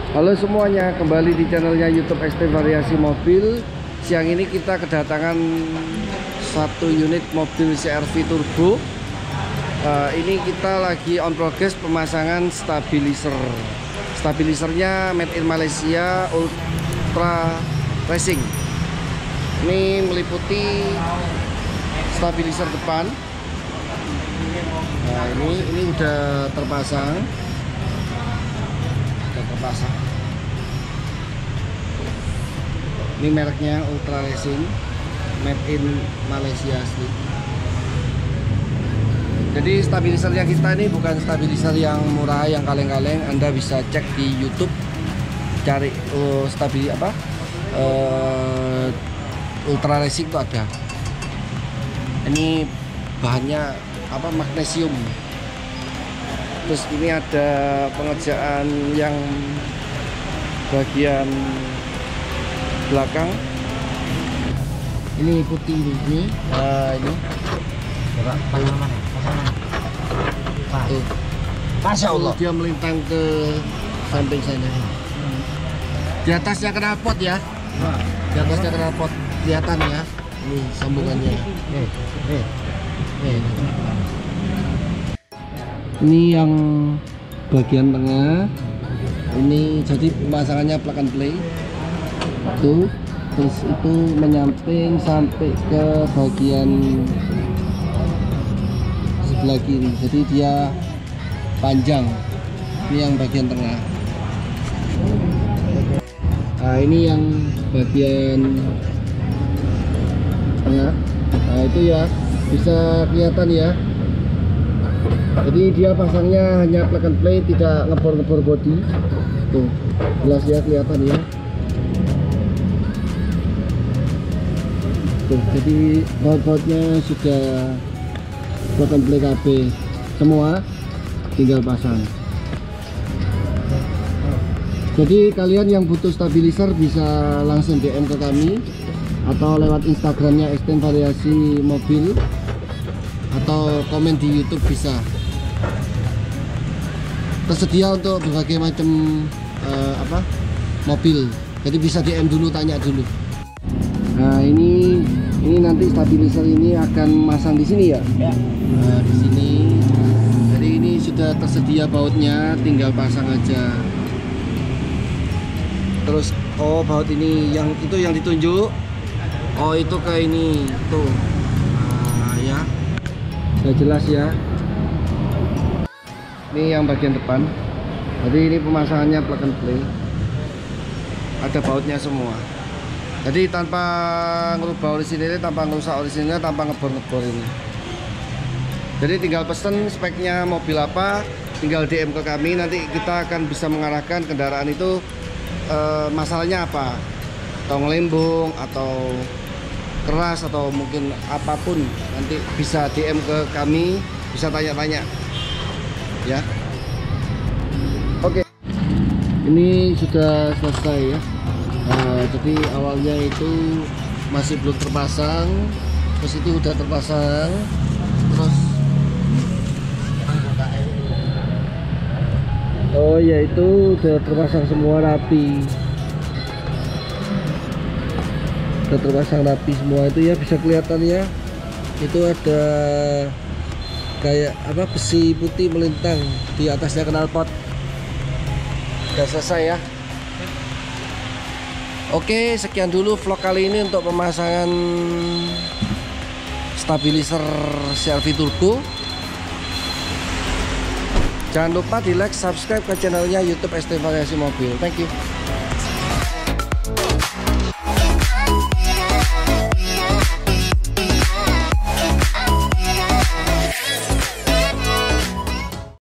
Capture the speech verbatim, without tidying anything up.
Halo semuanya, kembali di channelnya YouTube S T Variasi Mobil. Siang ini kita kedatangan satu unit mobil C R V turbo. uh, Ini kita lagi on progress pemasangan stabilizer. Stabilizernya made in Malaysia, Ultra Racing. Ini meliputi stabilizer depan. Nah ini ini udah terpasang. Terpasang. Ini mereknya Ultra Racing, made in Malaysia asli. Jadi stabilizernya kita ini bukan stabilizer yang murah, yang kaleng-kaleng. Anda bisa cek di YouTube, cari uh, stabil apa uh, Ultra Racing itu ada. Ini bahannya apa, magnesium. Terus ini ada pengerjaan yang bagian belakang. Ini putih ini. Nah, ini. Coba pasang mana? Pasang mana? Tuh. Masya Allah. Dia melintang ke samping sana. Di atasnya knalpot ya. Di atasnya knalpot kelihatan ya. Ini sambungannya. Nih, nih, nih. Ini yang bagian tengah. Ini jadi pemasangannya plug and play. Tuh, terus itu menyamping sampai ke bagian sebelah kiri. Jadi dia panjang. Ini yang bagian tengah. Nah, ini yang bagian tengah. Nah, itu ya bisa kelihatan ya. Jadi dia pasangnya hanya plug and play, tidak ngebor-ngebor bodi. Tuh, jelas ya, kelihatan ya. Tuh, jadi baut-bautnya sudah plug and play K B semua, tinggal pasang. Jadi kalian yang butuh stabilizer bisa langsung D M ke kami atau lewat Instagramnya S T Variasi Mobil, atau komen di YouTube bisa. Tersedia untuk berbagai macam uh, apa mobil. Jadi bisa D M dulu, tanya dulu. Nah ini ini nanti stabilizer ini akan masang di sini ya. Ya. Nah di sini. Jadi ini sudah tersedia bautnya, tinggal pasang aja. Terus oh baut ini yang itu yang ditunjuk. Oh itu kayak ini tuh. Nah ya. Sudah jelas ya. Ini yang bagian depan. Jadi ini pemasangannya plug and play. Ada bautnya semua. Jadi tanpa ngerubah orisinilnya, tanpa ngerusak orisinilnya, tanpa ngebor-ngebor ini. Jadi tinggal pesen speknya mobil apa, tinggal D M ke kami. Nanti kita akan bisa mengarahkan kendaraan itu eh, masalahnya apa, atau ngelembung, atau keras, atau mungkin apapun. Nanti bisa D M ke kami, bisa tanya-tanya ya. Oke, ini sudah selesai ya. Nah, jadi awalnya itu masih belum terpasang, terus itu udah terpasang, terus oh ya itu udah terpasang semua rapi, udah terpasang rapi semua itu ya, bisa kelihatan ya. Itu ada kayak apa, besi putih melintang di atasnya knalpot. Udah selesai ya. Oke, sekian dulu vlog kali ini untuk pemasangan stabilizer C R V turbo. Jangan lupa di like, subscribe ke channelnya YouTube S T Variasi Mobil. Thank you.